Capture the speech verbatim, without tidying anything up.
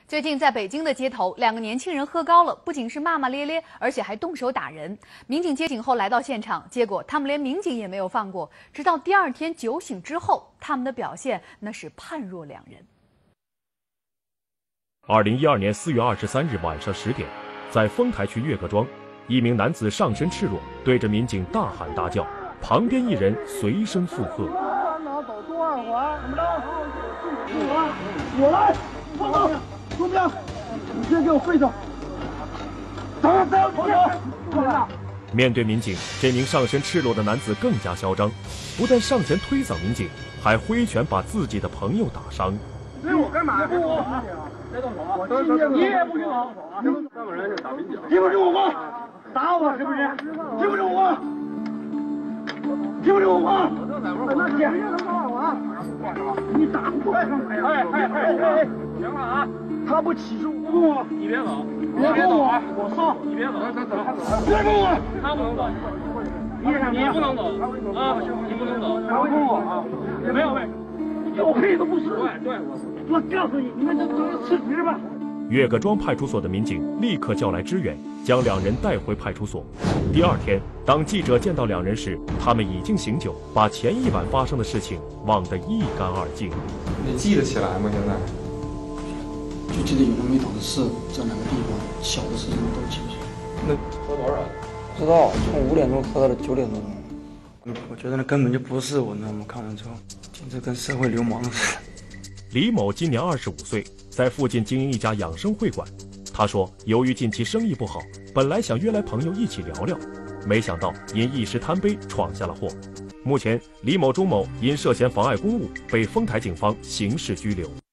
最近在北京的街头，两个年轻人喝高了，不仅是骂骂咧咧，而且还动手打人。民警接警后来到现场，结果他们连民警也没有放过。直到第二天酒醒之后，他们的表现那是判若两人。 二零一二年四月二十三日晚上十点，在丰台区岳各庄，一名男子上身赤裸，对着民警大喊大叫，旁边一人随声附和。 拿走多二环，怎么着？我来，我走。兄弟，你先给我跪下！走走走！ 面对民警，这名上身赤裸的男子更加嚣张，不但上前推搡民警，还挥拳把自己的朋友打伤。 追我干嘛？别动手！别动手啊！你也不许动手啊！三个人就打民警，听不听我话？打我是不是？听不听我话？听不听我话？那检验能干嘛？你打不过来干嘛呀？哎哎哎哎！行了啊！他不起诉无辜啊！你别走，别动我，我送你别走，走走走，别动我！他不能走，你你不能走啊！你不能走，他会动我啊！没有没有，有屁都不是！对对，我告诉你，你们这都是辞职吧！ 岳各庄派出所的民警立刻叫来支援，将两人带回派出所。第二天，当记者见到两人时，他们已经醒酒，把前一晚发生的事情忘得一干二净。 你记得起来吗？现在？ 就记得有那么一档事，在哪个地方，小的事情都记不起来。 那喝多少？ 不知道，从五点钟喝到了九点多钟。嗯，我觉得那根本就不是我，那么看完之后，简直跟社会流氓似的。 李某今年二十五岁，在附近经营一家养生会馆。他说，由于近期生意不好，本来想约来朋友一起聊聊，没想到因一时贪杯闯下了祸。目前，李某、钟某因涉嫌妨碍公务被丰台警方刑事拘留。